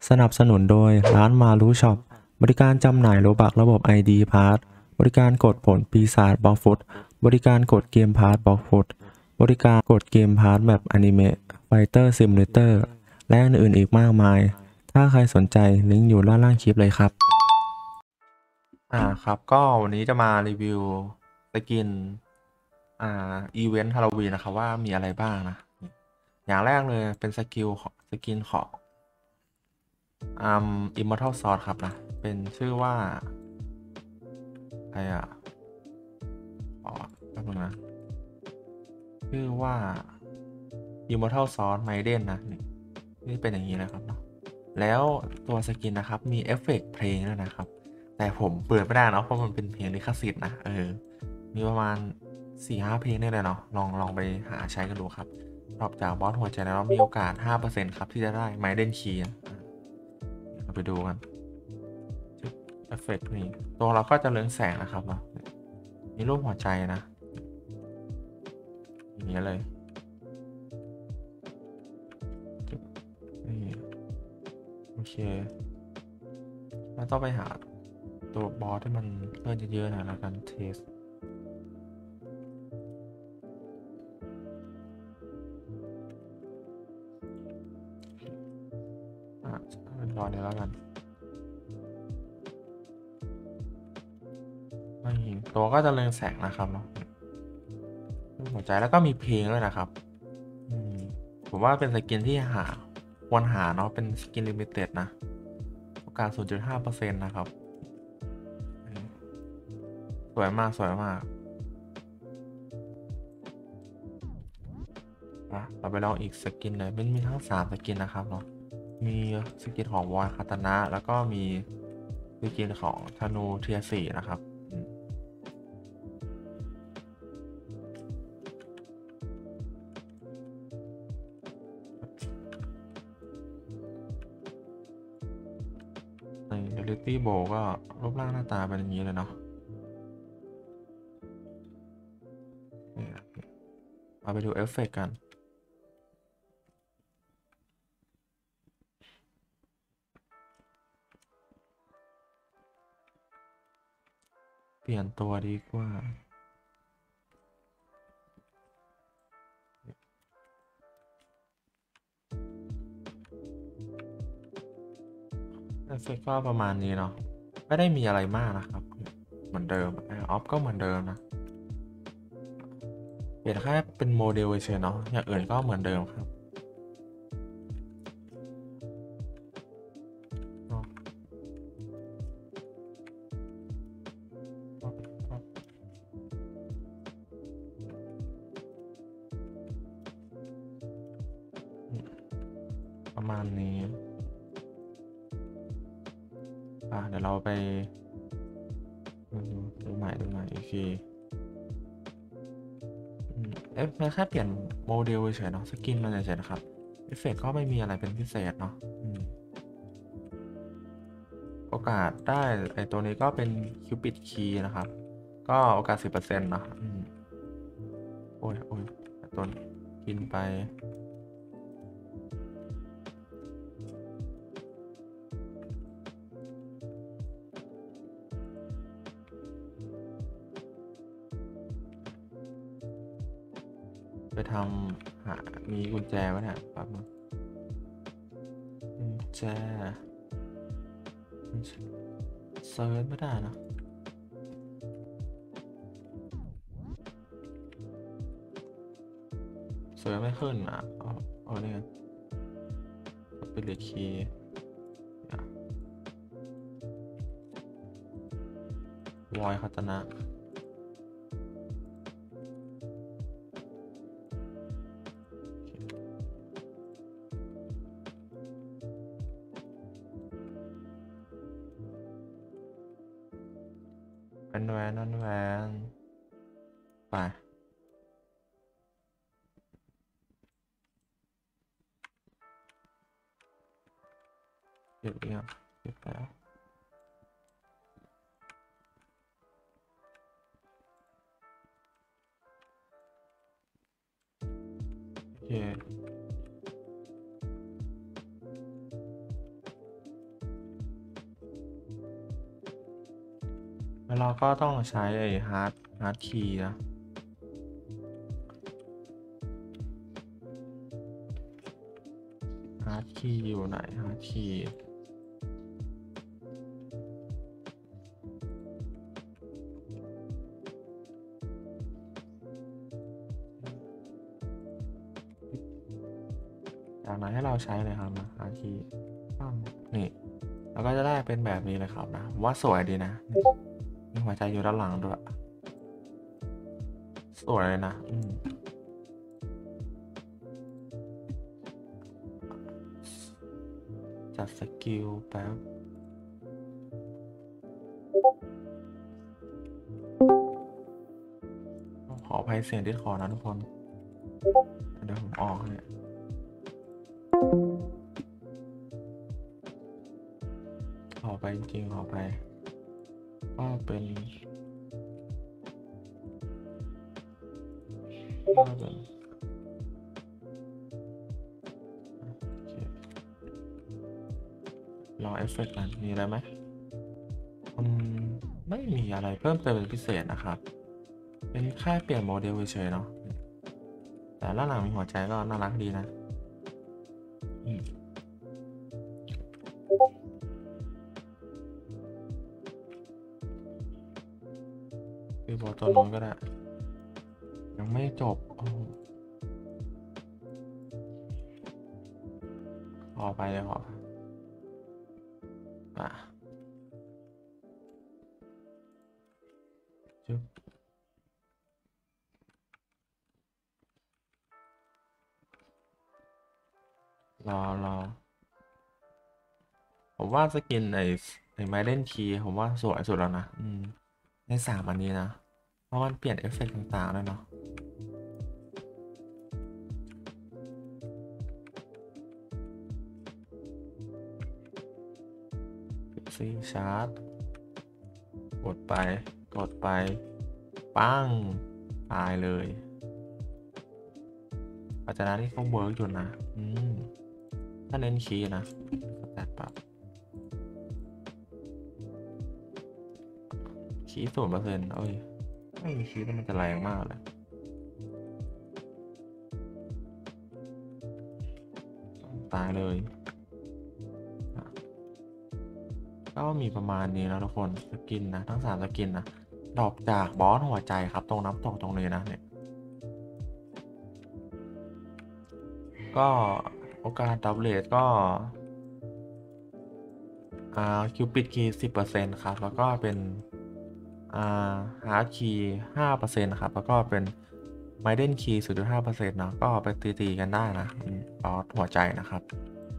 สนับสนุนโดยร้านมารูช็อปบริการจำหน่ายโลบักระบบ ID พาร์ทบริการกดผลปีศาจบล็อกฟุตบริการกดเกมพาร์ทบล็อกฟุตบริการกดเกมพาร์ทแบบอนิเมะไฟเตอร์ซิมูเลเตอร์และอื่นๆอีกมากมายถ้าใครสนใจลิงก์อยู่ด้านล่างคลิปเลยครับครับก็วันนี้จะมารีวิวสกินอีเวนต์ฮาโลวีนนะครับว่ามีอะไรบ้างนะอย่างแรกเลยเป็นสกินของImmortal Sword ครับนะเป็นชื่อว่าอะไรแป๊บนึงนะชื่อว่า Immortal Sword Maiden นะนี่เป็นอย่างนี้นะครับเนาะแล้วตัวสกินนะครับมีเอฟเฟกต์เพลงด้วยนะครับแต่ผมเปิดไม่ได้เนาะเพราะมันเป็นเพลงลิขสิทธิ์นะมีประมาณ4-5เพลงได้เลยเนาะลองไปหาใช้กันดูครับรอบจากบอสหัวใจแล้วมีโอกาส 5% ครับที่จะได้ Maiden Key เราไปดูกันเอฟเฟกต์นี่ตัวเราก็จะเรืองแสงนะครับเนาะมีรูปหัวใจนะอย่างนี้เลยนี่โอเคแล้วต้องไปหาตัวบอสที่มันเลื่อนเยอะๆหน่อยแล้วกันเทสเป็นรอยเดี๋ยวแล้วกันไม่ตัวก็จะเรืองแสงนะครับเนาะรูปหัวใจแล้วก็มีเพลงด้วยนะครับอืมผมว่าเป็นสกินที่ควรหาเนาะเป็นสกินลิมิเต็ดนะโอกาส 0.5% นะครับสวยมากสวยมากเราไปลองอีกสกินเลยมันมีทั้ง3สกินนะครับเนาะมีสกินของวอยคาตานะแล้วก็มีสกินของธนูเทีย4นะครับใน Reality Bow ก็รูปร่างหน้าตาเป็นอย่างนี้เลยเนาะนี่นะเอาไปดูเอฟเฟกต์กันเปลี่ยนตัวดีกว่าเอฟเฟกต์ก็ประมาณนี้เนาะไม่ได้มีอะไรมากนะครับเหมือนเดิมออฟก็เหมือนเดิมนะเปลี่ยนแค่เป็นโมเดลเฉยๆเนาะอย่างอื่นก็เหมือนเดิมครับเนาะประมาณนี้เดี๋ยวเราไปดูใหม่อีกทีมันแค่เปลี่ยนโมเดลเฉยๆเนาะสกินมันเฉยๆนะครับเอฟเฟกต์ก็ไม่มีอะไรเป็นพิเศษเนาะโอกาสได้ไอตัวนี้ก็เป็นคิวปิดคีย์นะครับก็โอกาส 10%เนาะโอ้ยต้นกินไปทำมีกุญแจไว้เนี่ยแป๊บนึงกุญแจเซิร์ชไม่ได้นะเซิร์ชไม่ขึ้นเอาเนี่ยเป็นเลขคีย์วอยคาตานะเป็นแวนนั่นแวนไปเก็บเรียบเก็บแล้วโอเคแล้วเราก็ต้องใช้ไอ้ฮาร์ดคีย์นะฮาร์ดคีย์อยู่ไหนฮาร์ดคีย์จากนั้นให้เราใช้เลยครับนะฮาร์ดคีย์นี่เราก็จะได้เป็นแบบนี้เลยครับนะว่าสวยดีนะมีหัวใจอยู่ด้านหลังด้วยสวยเลยนะจัดสกิลแป๊บขออภัยเสียงที่ขอนะทุกคนเดี๋ยวผมออกเนี่ยขอไปจริงๆขอไปก็เป็นรอเอฟเฟกต์กันมีอะไรไหมไม่มีอะไรเพิ่มเติมเป็นพิเศษนะครับเป็นแค่เปลี่ยนโมเดลเฉยๆเนาะแต่ด้านหลังมีหัวใจก็น่ารักดีนะคือบอตัวนู้นก็ได้ยังไม่จบขอไปเลยขอป่ะจุ๊บรอผมว่าสกินไอ้ไมเดนคีผมว่าสวยสุดแล้วนะใน3อันนี้นะเพราะมันเปลี่ยนเอฟเฟกต์ต่างๆด้วยเนาะซีชาร์จกดไปปั้งตายเลยอาจารย์ที่เขาเวิร์กอยู่นะถ้าเน้นคีย์นะแต่ปรับคีย์0%เอ้ยไม่มีคีย์แล้วมันจะแรงมากเลยตายเลยก็มีประมาณนี้นะทุกคนสกินนะทั้ง3สกินนะดรอปจากบอสหัวใจครับตรงน้ำตกตรงนี้นะเนี่ยก็โอกาสดับเบิลก็คิวปิดคีย์10%ครับแล้วก็เป็นฮาร์ดคีย์5%ครับแล้วก็เป็นไมเดนคีย์0.5%เนาะก็ไปตีกันได้นะบอสหัวใจนะครับ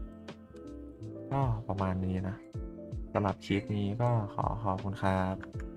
ก็ประมาณนี้นะสำหรับคลิปนี้ก็ขอบคุณครับ